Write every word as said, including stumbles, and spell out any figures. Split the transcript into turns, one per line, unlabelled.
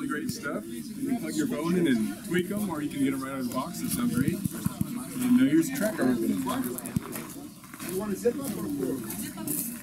great stuff. You can plug your phone in and tweak them, or you can get them right out of the box. They sound great. And uh, here's the tracker opening.
You want a zip up or a four?